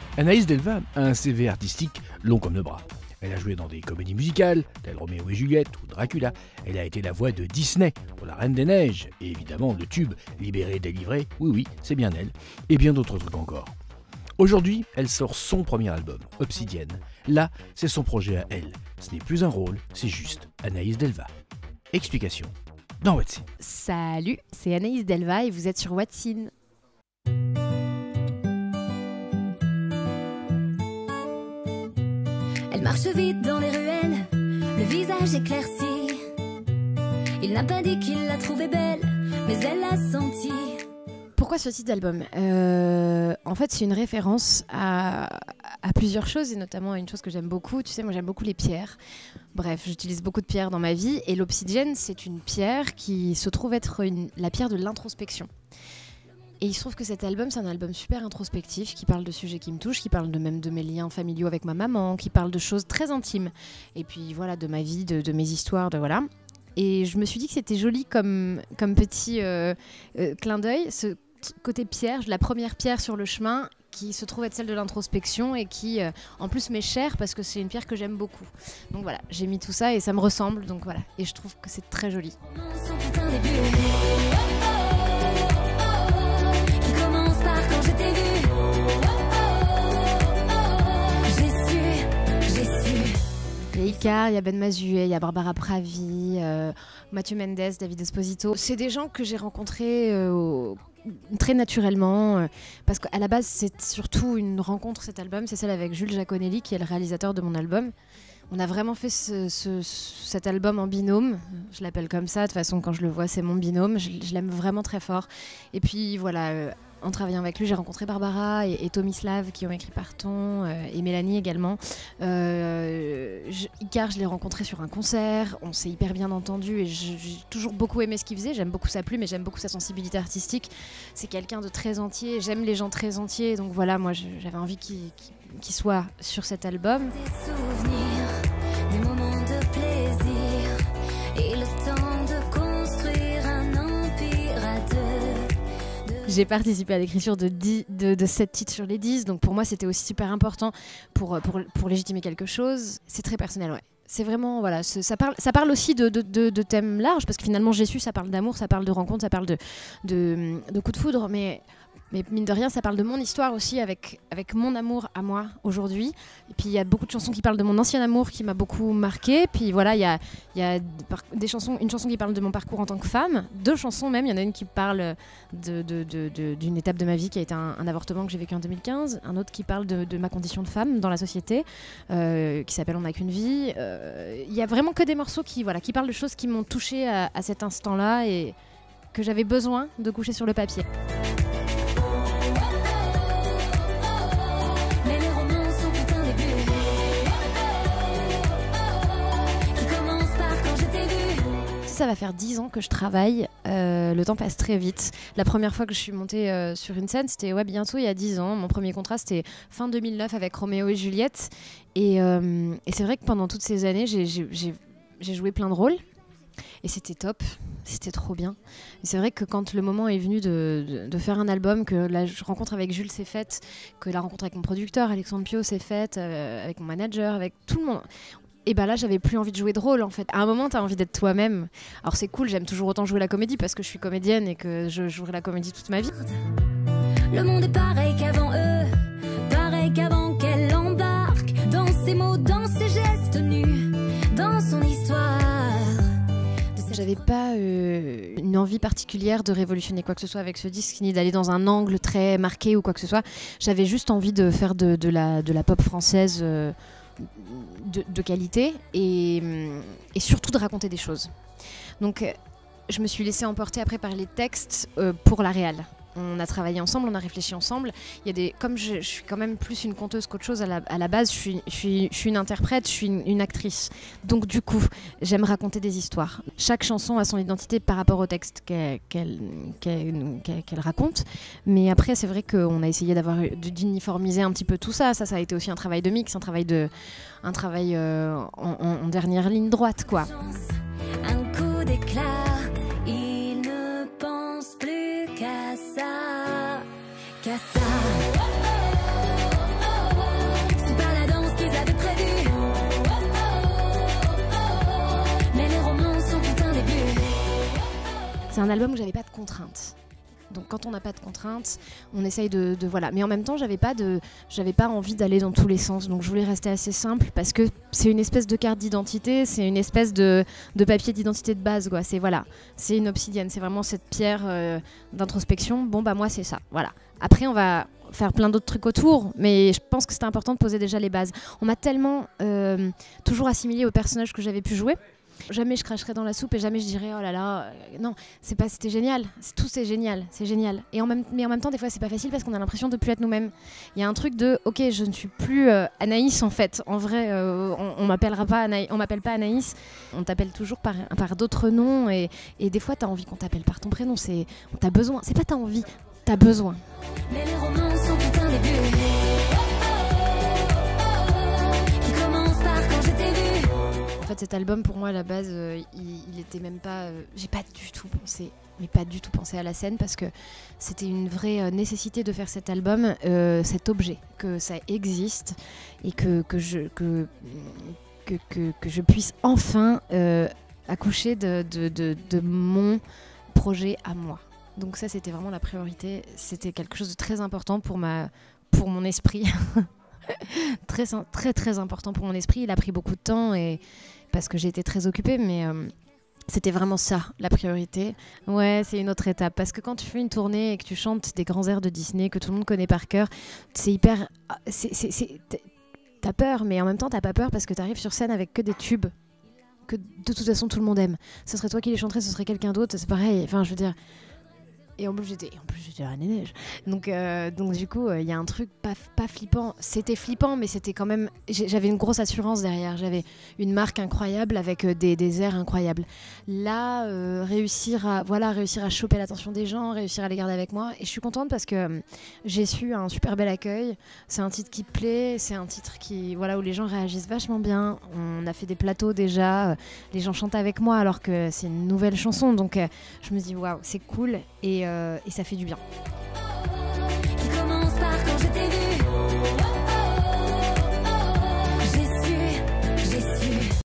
Anaïs Delva a un CV artistique long comme le bras. Elle a joué dans des comédies musicales, telles Roméo et Juliette ou Dracula. Elle a été la voix de Disney pour La Reine des Neiges, et évidemment le tube Libéré, délivré, oui, c'est bien elle, et bien d'autres trucs encore. Aujourd'hui, elle sort son premier album, Obsidienne. Là, c'est son projet à elle. Ce n'est plus un rôle, c'est juste Anaïs Delva. Explication dans What's In. Salut, c'est Anaïs Delva et vous êtes sur What's In. Elle marche vite dans les ruelles, le visage éclairci. Il n'a pas dit qu'il la trouvait belle, mais elle l'a senti. Pourquoi ce titre d'album En fait, c'est une référence à plusieurs choses, et notamment à une chose que j'aime beaucoup. Tu sais, moi j'aime beaucoup les pierres. Bref, j'utilise beaucoup de pierres dans ma vie, et l'obsidienne, c'est une pierre qui se trouve être la pierre de l'introspection. Et il se trouve que cet album, c'est un album super introspectif, qui parle de sujets qui me touchent, qui parle même de mes liens familiaux avec ma maman, qui parle de choses très intimes. Et puis voilà, de ma vie, de mes histoires, voilà. Et je me suis dit que c'était joli comme petit clin d'œil, ce côté pierre, la première pierre sur le chemin, qui se trouve être celle de l'introspection et qui, en plus, m'est chère parce que c'est une pierre que j'aime beaucoup. Donc voilà, j'ai mis tout ça et ça me ressemble, donc voilà. Et je trouve que c'est très joli. Il y a Icar, il y a Ben Mazué, il y a Barbara Pravi, Mathieu Mendes, David Esposito. C'est des gens que j'ai rencontrés très naturellement, parce qu'à la base c'est surtout une rencontre, cet album, c'est celle avec Jules Jaconelli qui est le réalisateur de mon album. On a vraiment fait cet album en binôme, je l'appelle comme ça, de toute façon quand je le vois c'est mon binôme, je l'aime vraiment très fort. Et puis voilà, en travaillant avec lui, j'ai rencontré Barbara et Tomislav qui ont écrit Partons, et Mélanie également. Icar, je l'ai rencontré sur un concert, on s'est hyper bien entendu et j'ai toujours beaucoup aimé ce qu'il faisait. J'aime beaucoup sa plume et j'aime beaucoup sa sensibilité artistique. C'est quelqu'un de très entier, j'aime les gens très entiers, donc voilà, moi j'avais envie qu'il soit sur cet album. Des souvenirs, des moments de plaisir et le temps de construire un empire à deux. J'ai participé à l'écriture de 7 titres sur les 10, donc pour moi c'était aussi super important pour légitimer quelque chose. C'est très personnel, ouais. C'est vraiment, voilà, ça parle aussi de thèmes larges, parce que finalement Jésus, ça parle d'amour, ça parle de rencontre, ça parle de coups de foudre, mais mine de rien, ça parle de mon histoire aussi, avec mon amour à moi aujourd'hui. Et puis il y a beaucoup de chansons qui parlent de mon ancien amour qui m'a beaucoup marqué. Puis voilà, il y a une chanson qui parle de mon parcours en tant que femme, 2 chansons même. Il y en a une qui parle d'une étape de ma vie qui a été un avortement que j'ai vécu en 2015, un autre qui parle de ma condition de femme dans la société, qui s'appelle On n'a qu'une vie. Il y a vraiment que des morceaux qui parlent de choses qui m'ont touchée à cet instant-là et que j'avais besoin de coucher sur le papier. Ça va faire 10 ans que je travaille, le temps passe très vite. La première fois que je suis montée sur une scène, c'était bientôt il y a 10 ans. Mon premier contrat, c'était fin 2009 avec Roméo et Juliette. Et c'est vrai que pendant toutes ces années, j'ai joué plein de rôles. Et c'était top, c'était trop bien. Et c'est vrai que quand le moment est venu de faire un album, que la rencontre avec Jules s'est faite, que la rencontre avec mon producteur, Alexandre Pio, s'est faite, avec mon manager, avec tout le monde... Et ben là, j'avais plus envie de jouer de rôle en fait. À un moment, t'as envie d'être toi-même. Alors c'est cool, j'aime toujours autant jouer la comédie parce que je suis comédienne et que je jouerai la comédie toute ma vie. Le monde est pareil qu'avant eux, pareil qu'avant qu'elle embarque dans ses mots, dans ses gestes nus, dans son histoire. J'avais pas une envie particulière de révolutionner quoi que ce soit avec ce disque, ni d'aller dans un angle très marqué ou quoi que ce soit. J'avais juste envie de faire de la pop française de qualité et surtout de raconter des choses. Donc je me suis laissée emporter après par les textes pour la réal. On a travaillé ensemble, on a réfléchi ensemble. Comme je suis quand même plus une conteuse qu'autre chose à la base, je suis une interprète, je suis une actrice. Donc du coup, j'aime raconter des histoires. Chaque chanson a son identité par rapport au texte qu'elle raconte. Mais après, c'est vrai qu'on a essayé d'uniformiser un petit peu tout ça. Ça a été aussi un travail de mix, un travail en dernière ligne droite, quoi. Un coup d'éclat. Il ne pense plus qu'à ça, qu'à ça. c'est un album où j'avais pas de contraintes. Donc quand on n'a pas de contraintes, on essaye de voilà. Mais en même temps, j'avais pas envie d'aller dans tous les sens. Donc je voulais rester assez simple parce que c'est une espèce de carte d'identité, c'est une espèce de papier d'identité de base, quoi. C'est une obsidienne, c'est vraiment cette pierre d'introspection. Bon bah moi c'est ça, voilà. Après on va faire plein d'autres trucs autour, mais je pense que c'était important de poser déjà les bases. On m'a tellement toujours assimilé au personnage que j'avais pu jouer. Jamais je cracherais dans la soupe et jamais je dirais oh là là, non, c'était génial, tout c'est génial. Mais en même temps, des fois c'est pas facile parce qu'on a l'impression de plus être nous-mêmes. Il y a un truc de ok, je ne suis plus Anaïs en fait. En vrai, on m'appellera pas on m'appelle pas Anaïs, on t'appelle toujours par d'autres noms et des fois t'as envie qu'on t'appelle par ton prénom. T'as besoin, c'est pas t'as envie, t'as besoin. Mais les romans sont tout un début. Qui commence par quand je t'ai vu. En fait, cet album, pour moi, à la base, il était même pas... j'ai pas du tout pensé à la scène parce que c'était une vraie nécessité de faire cet album, cet objet, que ça existe et que je puisse enfin accoucher de mon projet à moi. Donc ça, c'était vraiment la priorité. C'était quelque chose de très important pour mon esprit. Très, très, très important pour mon esprit. Il a pris beaucoup de temps parce que j'ai été très occupée, mais c'était vraiment ça, la priorité. Ouais, c'est une autre étape. Parce que quand tu fais une tournée et que tu chantes des grands airs de Disney que tout le monde connaît par cœur, c'est hyper... T'as peur, mais en même temps, t'as pas peur parce que t'arrives sur scène avec que des tubes que de toute façon tout le monde aime. Ce serait toi qui les chanterais, ce serait quelqu'un d'autre, c'est pareil. Enfin, je veux dire... Et en plus j'étais la Reine des Neiges. Donc du coup, il y a un truc pas flippant. C'était flippant, mais c'était quand même... J'avais une grosse assurance derrière. J'avais une marque incroyable avec des airs incroyables. Là, réussir à choper l'attention des gens, réussir à les garder avec moi. Et je suis contente parce que j'ai su un super bel accueil. C'est un titre qui plaît, c'est un titre où les gens réagissent vachement bien. On a fait des plateaux déjà. Les gens chantent avec moi alors que c'est une nouvelle chanson. Donc je me dis, waouh, c'est cool. Et ça fait du bien. Qui commence par quand je t'ai